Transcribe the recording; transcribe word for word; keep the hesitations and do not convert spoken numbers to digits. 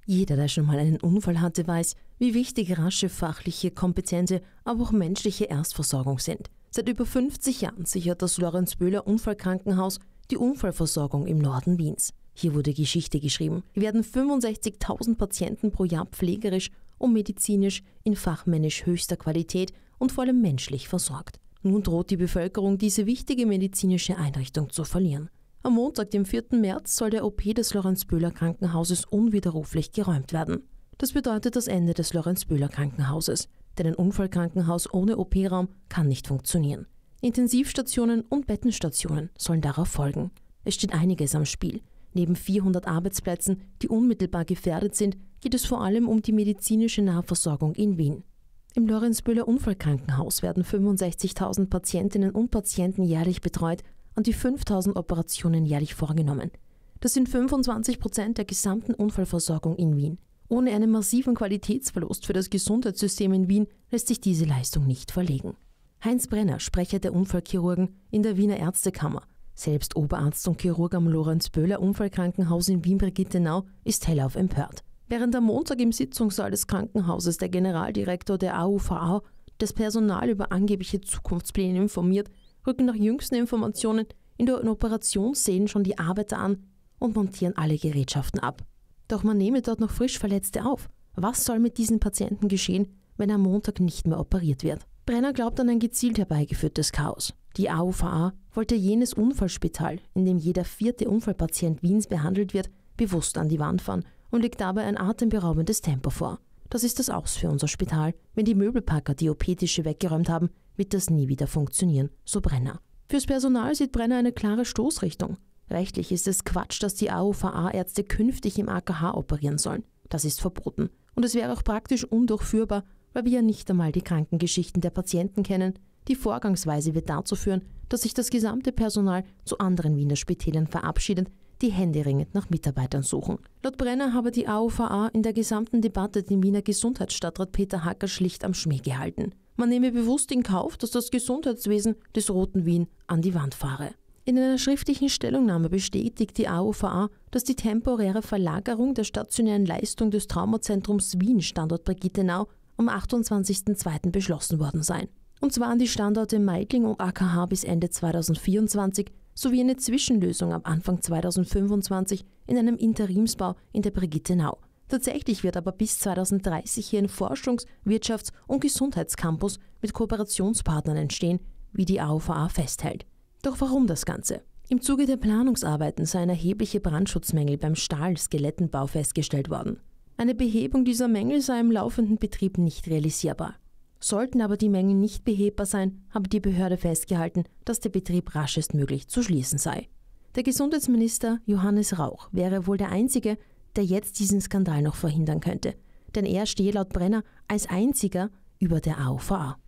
Jeder, der schon mal einen Unfall hatte, weiß, wie wichtig rasche fachliche, kompetente, aber auch menschliche Erstversorgung sind. Seit über fünfzig Jahren sichert das Lorenz-Böhler-Unfallkrankenhaus die Unfallversorgung im Norden Wiens. Hier wurde Geschichte geschrieben. Hier werden fünfundsechzigtausend Patienten pro Jahr pflegerisch und medizinisch in fachmännisch höchster Qualität und vor allem menschlich versorgt. Nun droht die Bevölkerung, diese wichtige medizinische Einrichtung zu verlieren. Am Montag, dem vierten März, soll der O P des Lorenz-Böhler-Krankenhauses unwiderruflich geräumt werden. Das bedeutet das Ende des Lorenz-Böhler-Krankenhauses, denn ein Unfallkrankenhaus ohne O P-Raum kann nicht funktionieren. Intensivstationen und Bettenstationen sollen darauf folgen. Es steht einiges am Spiel. Neben vierhundert Arbeitsplätzen, die unmittelbar gefährdet sind, geht es vor allem um die medizinische Nahversorgung in Wien. Im Lorenz-Böhler-Unfallkrankenhaus werden fünfundsechzigtausend Patientinnen und Patienten jährlich betreut und die fünftausend Operationen jährlich vorgenommen. Das sind fünfundzwanzig Prozent der gesamten Unfallversorgung in Wien. Ohne einen massiven Qualitätsverlust für das Gesundheitssystem in Wien lässt sich diese Leistung nicht verlegen. Heinz Brenner, Sprecher der Unfallchirurgen in der Wiener Ärztekammer, selbst Oberarzt und Chirurg am Lorenz-Böhler-Unfallkrankenhaus in Wien-Birgittenau, ist hellauf empört. Während am Montag im Sitzungssaal des Krankenhauses der Generaldirektor der A U V A das Personal über angebliche Zukunftspläne informiert, rücken nach jüngsten Informationen in den Operationssälen schon die Arbeiter an und montieren alle Gerätschaften ab. Doch man nehme dort noch frisch Verletzte auf. Was soll mit diesen Patienten geschehen, wenn am Montag nicht mehr operiert wird? Brenner glaubt an ein gezielt herbeigeführtes Chaos. Die A U V A wollte jenes Unfallspital, in dem jeder vierte Unfallpatient Wiens behandelt wird, bewusst an die Wand fahren und legt dabei ein atemberaubendes Tempo vor. Das ist das Aus für unser Spital. Wenn die Möbelpacker die O P-Tische weggeräumt haben, wird das nie wieder funktionieren, so Brenner. Fürs Personal sieht Brenner eine klare Stoßrichtung. Rechtlich ist es Quatsch, dass die A U V A-Ärzte künftig im A K H operieren sollen. Das ist verboten. Und es wäre auch praktisch undurchführbar, weil wir ja nicht einmal die Krankengeschichten der Patienten kennen. Die Vorgangsweise wird dazu führen, dass sich das gesamte Personal zu anderen Wiener Spitälern verabschiedet, die händeringend nach Mitarbeitern suchen. Laut Brenner habe die A U V A in der gesamten Debatte den Wiener Gesundheitsstadtrat Peter Hacker schlicht am Schmäh gehalten. Man nehme bewusst in Kauf, dass das Gesundheitswesen des Roten Wien an die Wand fahre. In einer schriftlichen Stellungnahme bestätigt die A U V A, dass die temporäre Verlagerung der stationären Leistung des Traumazentrums Wien Standort Birgittenau am achtundzwanzigsten zweiten beschlossen worden sei. Und zwar an die Standorte Meidling und A K H bis Ende zweitausendvierundzwanzig sowie eine Zwischenlösung ab Anfang zweitausendfünfundzwanzig in einem Interimsbau in der Birgittenau. Tatsächlich wird aber bis zweitausenddreißig hier ein Forschungs-, Wirtschafts- und Gesundheitscampus mit Kooperationspartnern entstehen, wie die A U V A festhält. Doch warum das Ganze? Im Zuge der Planungsarbeiten seien erhebliche Brandschutzmängel beim Stahl-Skelettenbau festgestellt worden. Eine Behebung dieser Mängel sei im laufenden Betrieb nicht realisierbar. Sollten aber die Mängel nicht behebbar sein, habe die Behörde festgehalten, dass der Betrieb raschestmöglich zu schließen sei. Der Gesundheitsminister Johannes Rauch wäre wohl der Einzige, der jetzt diesen Skandal noch verhindern könnte, denn er stehe laut Brenner als einziger über der A U V A.